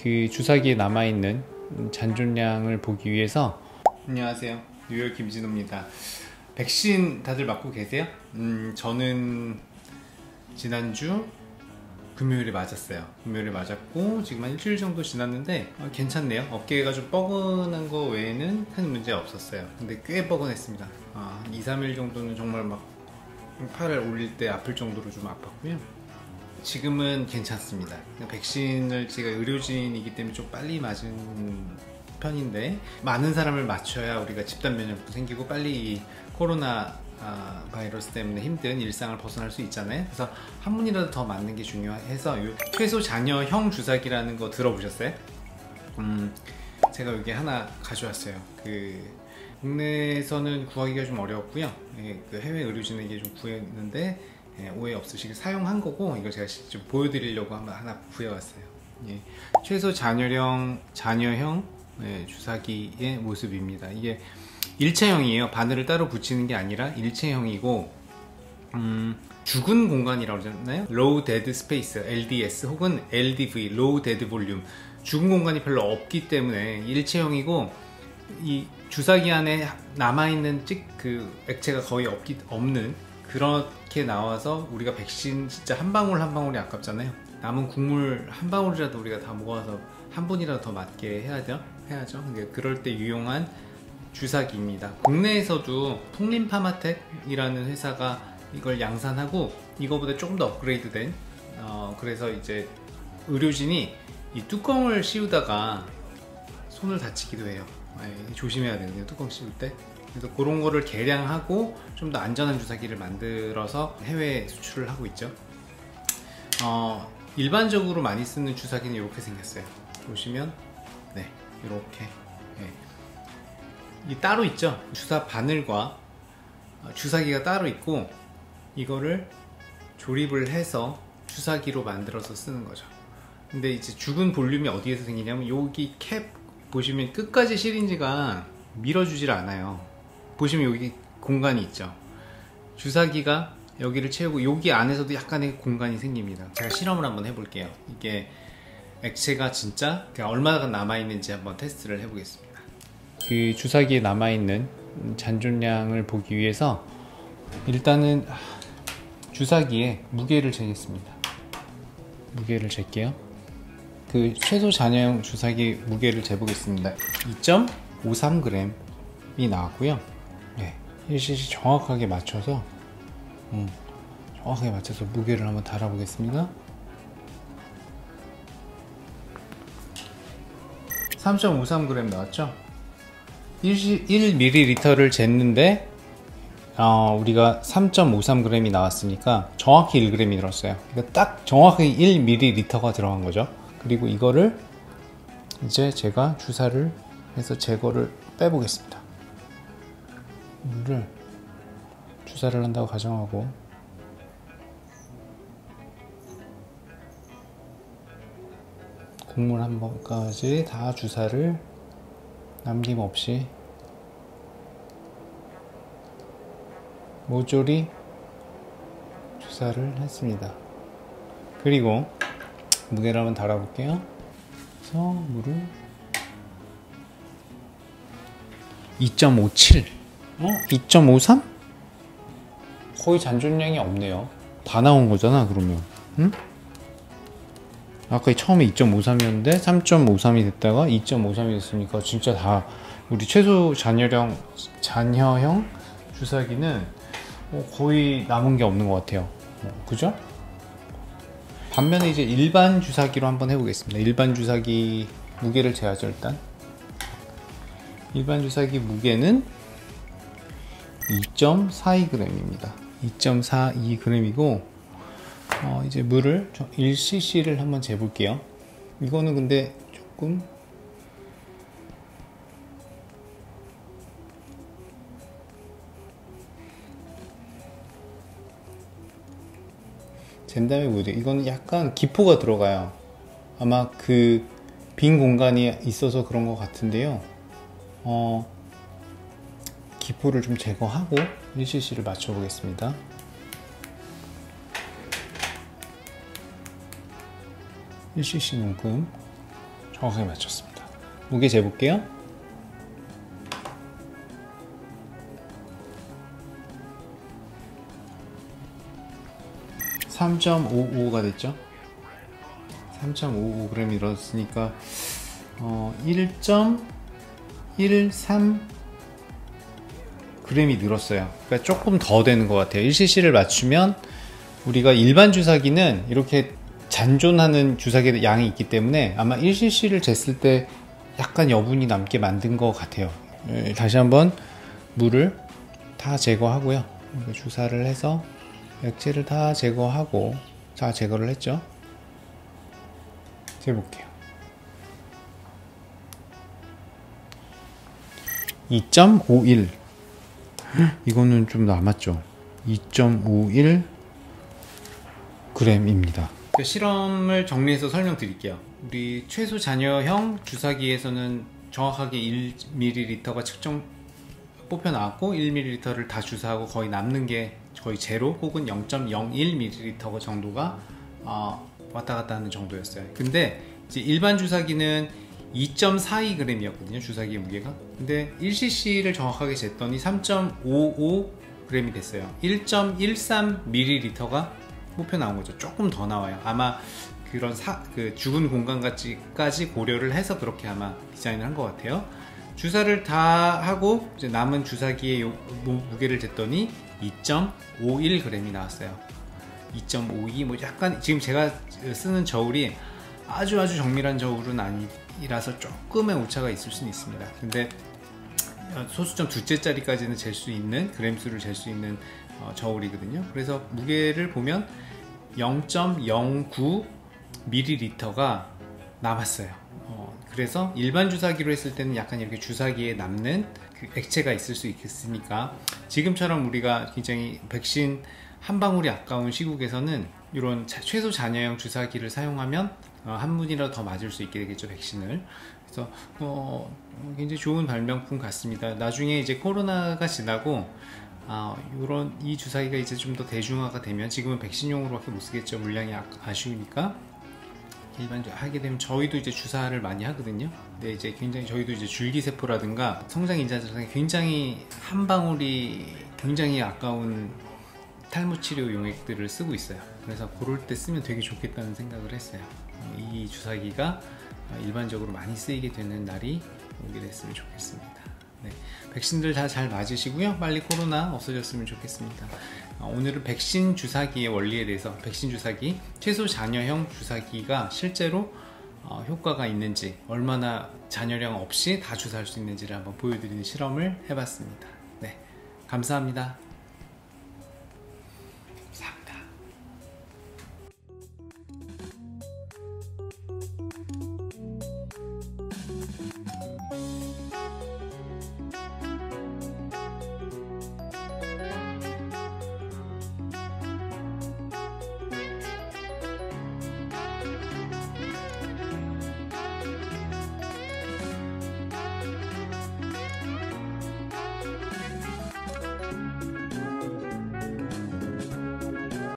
그 주사기에 남아있는 잔존량을 보기 위해서. 안녕하세요, 뉴욕 김진호입니다. 백신 다들 맞고 계세요? 저는 지난주 금요일에 맞았어요. 금요일에 맞았고 지금 한 일주일 정도 지났는데 괜찮네요. 어깨가 좀 뻐근한 거 외에는 큰 문제 없었어요. 근데 꽤 뻐근했습니다. 2, 3일 정도는 정말 막 팔을 올릴 때 아플 정도로 좀 아팠고요. 지금은 괜찮습니다. 백신을 제가 의료진이기 때문에 좀 빨리 맞은 편인데, 많은 사람을 맞춰야 우리가 집단 면역도 생기고 빨리 이 코로나 바이러스 때문에 힘든 일상을 벗어날 수 있잖아요. 그래서 한 분이라도 더 맞는 게 중요해서 요 최소 잔여형 주사기라는 거 들어보셨어요? 제가 여기 하나 가져왔어요. 국내에서는 구하기가 좀 어려웠고요. 그 해외 의료진에게 좀 구했는데 오해 없으시게 사용한 거고, 이걸 제가 직접 보여드리려고 하나 구해왔어요. 최소 잔여형 주사기의 모습입니다. 이게 일체형이에요. 바늘을 따로 붙이는 게 아니라 일체형이고, 죽은 공간이라고 그러잖아요. Low Dead Space, LDS 혹은 LDV, Low Dead Volume. 죽은 공간이 별로 없기 때문에 일체형이고, 이 주사기 안에 남아있는 그 액체가 거의 없는, 그렇게 나와서 우리가 백신 진짜 한 방울 한 방울이 아깝잖아요. 남은 국물 한 방울이라도 우리가 다 모아서 한 분이라도 더 맞게 해야죠. 그럴 때 유용한 주사기입니다. 국내에서도 통림파마텍이라는 회사가 이걸 양산하고, 이거보다 조금 더 업그레이드된, 그래서 이제 의료진이 이 뚜껑을 씌우다가 손을 다치기도 해요. 조심해야 되는데요, 뚜껑 씌울 때. 그래서 그런 거를 개량하고 좀 더 안전한 주사기를 만들어서 해외에 수출을 하고 있죠. 일반적으로 많이 쓰는 주사기는 이렇게 생겼어요. 보시면 이렇게 이 따로 있죠. 주사 바늘과 주사기가 따로 있고, 이거를 조립을 해서 주사기로 만들어서 쓰는 거죠. 근데 이제 죽은 볼륨이 어디에서 생기냐면, 여기 캡 보시면 끝까지 시린지가 밀어주질 않아요. 보시면 여기 공간이 있죠. 주사기가 여기를 채우고 여기 안에서도 약간의 공간이 생깁니다. 제가 실험을 한번 해볼게요. 이게 액체가 진짜 얼마나 남아있는지 한번 테스트를 해보겠습니다. 그 주사기에 남아있는 잔존량을 보기 위해서 일단은 주사기에 무게를 재겠습니다. 무게를 잴게요. 그 최소 잔여형 주사기 무게를 재보겠습니다. 2.53g이 나왔고요. 1cc 정확하게 맞춰서 무게를 한번 달아보겠습니다. 3.53g 나왔죠? 1ml를 쟀는데 우리가 3.53g이 나왔으니까 정확히 1g이 들었어요. 그러니까 딱 정확히 1ml가 들어간 거죠. 그리고 이거를 이제 제가 주사를 해서 제거를 빼보겠습니다. 물을 주사를 한다고 가정하고, 국물 한 번까지 다 주사를 남김없이 모조리 주사를 했습니다. 그리고 무게를 한번 달아볼게요. 그래서 물을 2.57, 2.53? 거의 잔존량이 없네요. 다 나온 거잖아 그러면. 아까 처음에 2.53이었는데 3.53이 됐다가 2.53이 됐으니까 진짜 다 우리 최소 잔여형 주사기는 거의 남은 게 없는 것 같아요. 그죠? 반면에 이제 일반 주사기로 한번 해보겠습니다. 일반 주사기 무게를 재야죠. 일단 일반 주사기 무게는 2.42g입니다. 2.42g이고, 이제 물을 1cc를 한번 재볼게요. 이거는 근데 조금 잰 다음에 보여요. 이거는 약간 기포가 들어가요. 아마 그 빈 공간이 있어서 그런 것 같은데요. 기포를 좀 제거하고 1cc를 맞춰 보겠습니다. 1cc 만큼 정확하게 맞췄습니다. 무게 재볼게요. 3.55가 됐죠. 3.55g이 늘었으니까 1.13g이 늘었어요. 그러니까 조금 더 되는 것 같아요. 1cc를 맞추면 우리가 일반 주사기는 이렇게 잔존하는 주사기의 양이 있기 때문에 아마 1cc를 쟀을 때 약간 여분이 남게 만든 것 같아요. 다시 한번 물을 다 제거하고요. 주사를 해서 액체를 다 제거하고, 다 제거를 했죠. 재볼게요. 2.51. 이거는 좀 남았죠. 2.51g입니다. 실험을 정리해서 설명드릴게요. 우리 최소 잔여형 주사기에서는 정확하게 1ml가 측정 뽑혀 나왔고 1ml를 다 주사하고 거의 남는 게 거의 제로 혹은 0.01ml 정도가 왔다 갔다 하는 정도였어요. 근데 이제 일반 주사기는 2.42g이었거든요. 주사기의 무게가. 근데 1cc를 정확하게 쟀더니 3.55g이 됐어요. 1.13ml가 뽑혀 나온 거죠. 조금 더 나와요. 아마 그런 죽은 공간까지 고려를 해서 그렇게 아마 디자인을 한 것 같아요. 주사를 다 하고 이제 남은 주사기의 무게를 쟀더니 2.51g이 나왔어요. 2.52 뭐 약간 지금 제가 쓰는 저울이 아주 정밀한 저울은 아니라서 조금의 오차가 있을 수는 있습니다. 근데 소수점 두째 짜리까지는 잴 수 있는 그램수를 잴 수 있는 저울이거든요. 그래서 무게를 보면 0.09ml가 남았어요. 그래서 일반 주사기로 했을 때는 약간 이렇게 주사기에 남는 그 액체가 있을 수 있겠으니까 지금처럼 우리가 굉장히 백신 한 방울이 아까운 시국에서는 이런 최소 잔여형 주사기를 사용하면 한 문이라도 더 맞을 수 있게 되겠죠, 백신을. 그래서 굉장히 좋은 발명품 같습니다. 나중에 이제 코로나가 지나고 이 주사기가 이제 좀 더 대중화가 되면, 지금은 백신용으로밖에 못 쓰겠죠, 물량이 아쉬우니까. 일반적으로 하게 되면 저희도 이제 주사를 많이 하거든요. 근데 이제 굉장히 저희도 이제 줄기세포라든가 성장인자들한테 굉장히 한 방울이 굉장히 아까운 탈모 치료 용액들을 쓰고 있어요. 그래서 그럴 때 쓰면 되게 좋겠다는 생각을 했어요. 이 주사기가 일반적으로 많이 쓰이게 되는 날이 오게 됐으면 좋겠습니다. 네, 백신들 다 잘 맞으시고요. 빨리 코로나 없어졌으면 좋겠습니다. 오늘은 백신 주사기의 원리에 대해서, 백신 주사기, 최소 잔여형 주사기가 실제로 효과가 있는지, 얼마나 잔여량 없이 다 주사할 수 있는지를 한번 보여드리는 실험을 해봤습니다. 네, 감사합니다.